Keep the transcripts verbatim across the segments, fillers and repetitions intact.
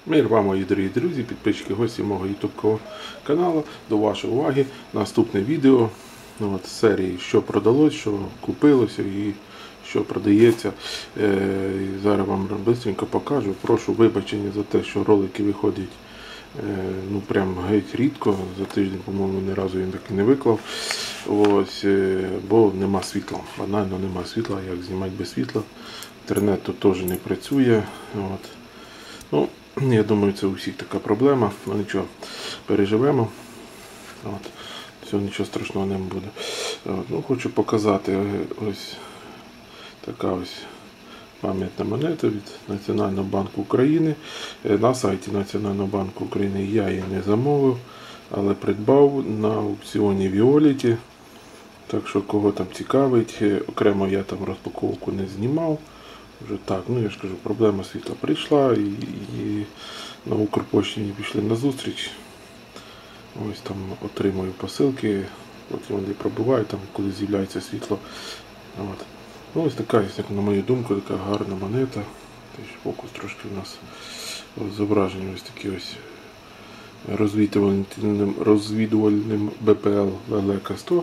Мир вам, мої дорогі друзі, підписчики, гості мого ютуб каналу. До вашої уваги наступне відео от, з серії «Що продалось», «Що купилося» і «Що продається». Е, і зараз вам швидко покажу. Прошу вибачення за те, що ролики виходять е, ну прям геть рідко. За тиждень, по-моєму, ні разу він так і не виклав. Ось, е, бо нема світла. Банально нема світла, як знімати без світла. Інтернет тут теж не працює. От. Ну, я думаю, це у всіх така проблема, ну нічого, переживемо. От. Все, нічого страшного не буде. От. Ну, хочу показати ось така ось пам'ятна монета від Національного банку України. На сайті Національного банку України я її не замовив, але придбав на аукціоні Віоліті. Так що, кого там цікавить, окремо я там розпаковку не знімав. Вже так, ну я ж кажу, проблема світла прийшла і, і на Укрпошті пішли на зустріч. Ось там отримую посилки, потім вони пробувають, там коли з'являється світло. От. Ну, ось така, як на мою думку, така гарна монета. Фокус трошки у нас зображені ось такі ось розвідувальним, розвідувальним Б П Л Лелека сто.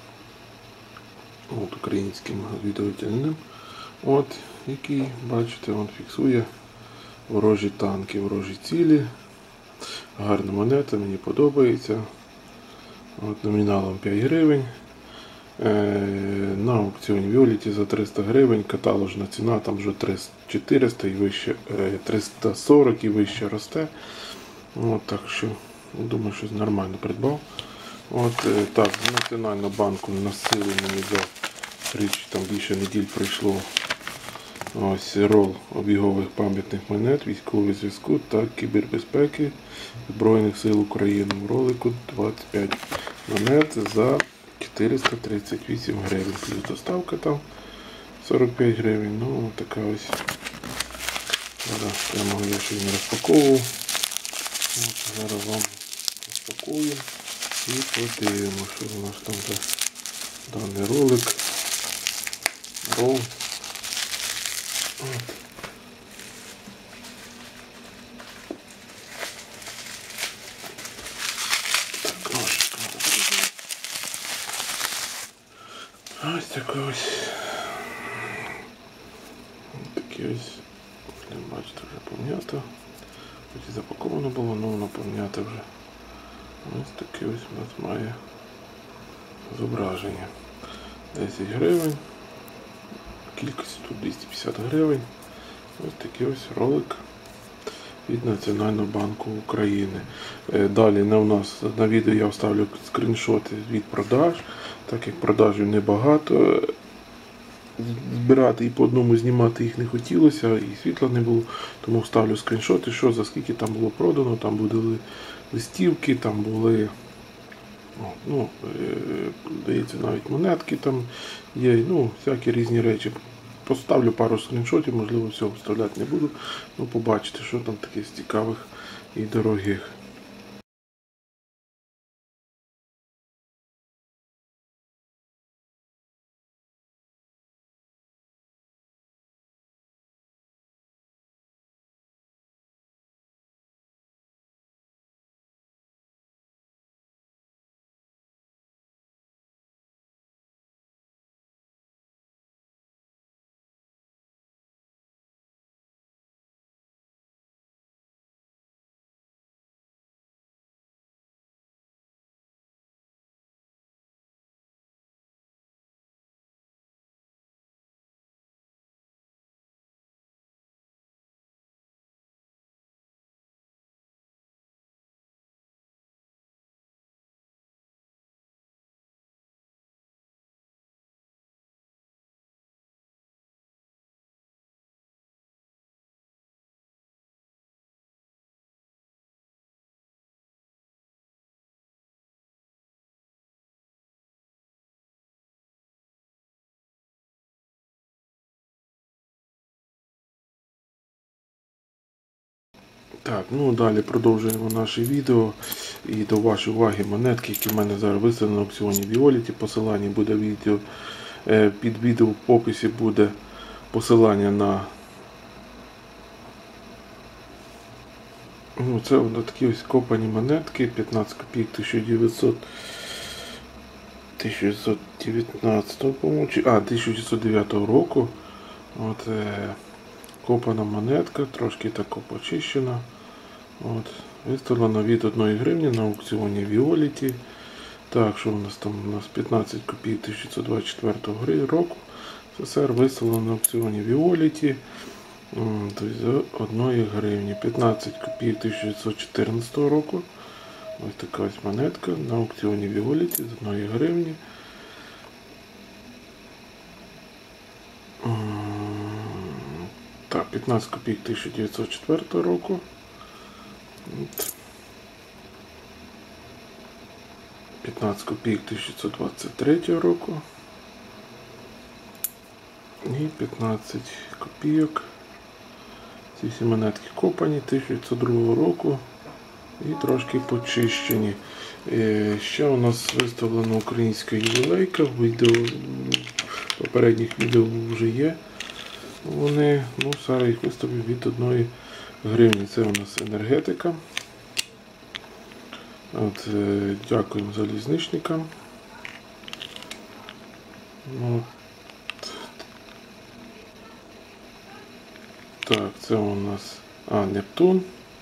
От українським розвідувальним. От, який, бачите, він фіксує ворожі танки, ворожі цілі. Гарна монета, мені подобається. От, номіналом п'ять гривень. Е, на аукціоні Віоліті за триста гривень. Каталожна ціна там вже чотириста і вище, е, триста сорок і вище росте. От, так що, думаю, щось нормально придбав. От, е, так, з Національного банку насили мені за тричі, там більше неділь пройшло. Ось рол обігових пам'ятних монет, військового зв'язку та кібербезпеки Збройних сил України. В ролику двадцять п'ять монет за чотириста тридцять вісім гривень. Плюс доставка там сорок п'ять гривень. Ну, така ось. Зараз прямо я ще не розпаковував. От, зараз вам розпакуємо і подивимо, що у нас там за даний ролик. Рол. От. Так, ножичком заберемо. Ось такий ось. Такі ось. Бачите, вже пом'ято. Хоч і запаковано було, але воно пом'ято вже. Ось таке ось у нас має зображення. десять гривень. Кількість тут двісті п'ятдесят гривень. Ось такий ось ролик від Національного банку України. Далі на, у нас, на відео я вставлю скріншоти від продаж, так як продажів небагато. Збирати і по одному знімати їх не хотілося, і світла не було, тому вставлю скріншоти, що за скільки там було продано, там були листівки, там були, ну, здається, навіть монетки там є, ну, всякі різні речі. Поставлю пару скріншотів, можливо, всього вставляти не буду, ну, побачите, що там таке з цікавих і дорогих. Так, ну далі продовжуємо наше відео. І до вашої уваги монетки, які в мене зараз виставлені на аукціоні Віоліті. Посилання буде відео. Під відео в описі буде посилання на Ну, це вони такі ось копані монетки, п'ятнадцять копійок тисяча дев'ятсот дев'ятнадцятого, по-моєму, а, тисяча дев'ятсот дев'ятого року. От, е, копана монетка, трошки тако почищена. От, виставлена від одної гривні на аукціоні Віоліті. Так, що у нас там? У нас п'ятнадцять копійок тисяча дев'ятсот двадцять четвертого року. СССР виставлено на аукціоні Віоліті. Тобто за одної гривні. п'ятнадцять копійок тисяча дев'ятсот чотирнадцятого року. Ось така ось монетка на аукціоні Віоліті з одної гривні. Так, п'ятнадцять копійок тисяча дев'ятсот четвертого року. п'ятнадцять копійок тисяча дев'ятсот двадцять третього року. І п'ятнадцять копійок. Ці всі монетки копані тисяча дев'ятсот другого року і трошки почищені. Е, ще у нас виставлена українська ювілейка. В відео, в попередніх відео вже є. Вони, ну, зараз їх виставлю від одної гривні. Це у нас енергетика. От, е, дякуємо залізничникам. От. Так, це у нас а, Нептун.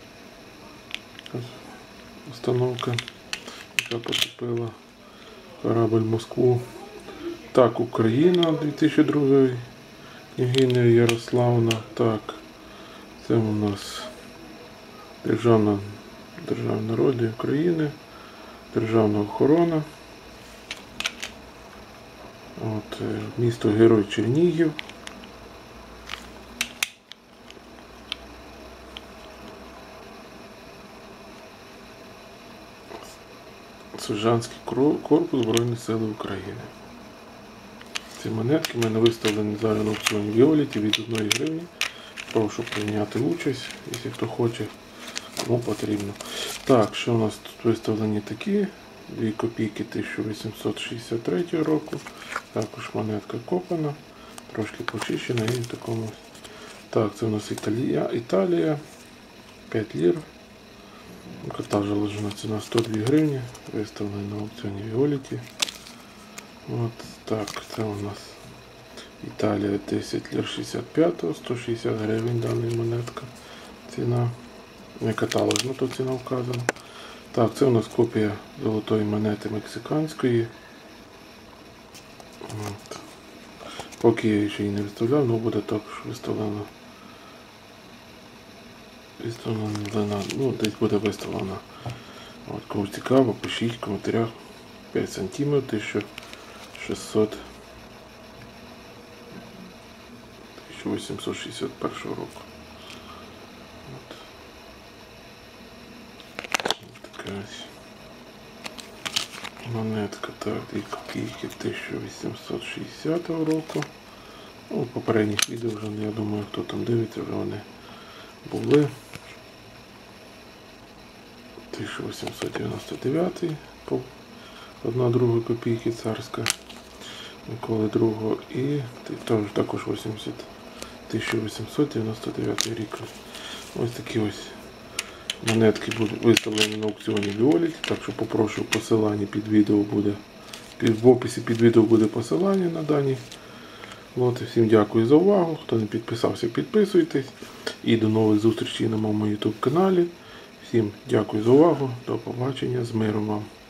Установка, яка потопила корабль Москву. Так, Україна дві тисячі другий. Княгиня Ярославна. Так, це у нас Державна, Державна народи України, Державна охорона. От, місто Герой Чернігів. Сержантський корпус Збройних сил України. Ці монетки в мене виставлені зараз на аукціоні Віоліті від одної гривні. Прошу прийняти участь, якщо хто хоче, кому потрібно. Так, що у нас тут виставлені такі? дві копійки тисяча вісімсот шістдесят третього року. Також монетка копана, трошки почищена і в такому. Так, це у нас Італія, Італія, п'ять лір. Та заложена ціна сто дві гривні, виставлена на аукціоні Віоліті. От так, це у нас Італія десять лір шістдесят п'ятого, сто шістдесят гривень дана монетка. Ціна, не каталожна, то ціна вказана. Так, це у нас копія золотої монети мексиканської. От. Поки я ще її не виставляв, але буде також виставлено. Виставлена, ну, десь буде виставлена. От, кому цікаво, пишіть в коментарях. п'ять сантиметрів, тисяча шістсот, тисяча вісімсот шістдесят першого року. От. Така ось монетка, так, дві копійки тисяча вісімсот шістдесятого року. Ну, в попередніх відео вже, я думаю, хто там дивиться, вже вони були. тисяча вісімсот дев'яносто дев'ятий, по одна друга копійки царська Миколи другого, і також тисяча вісімсот дев'яносто дев'ятий рік. Ось такі ось монетки будуть виставлені на аукціоні Віоліті, так що попрошу посилання під відео буде, під, в описі під відео буде посилання на дані. От, всім дякую за увагу. Хто не підписався, підписуйтесь. І до нових зустрічей на моєму ютуб каналі. Всім дякую за увагу. До побачення. З миром вам.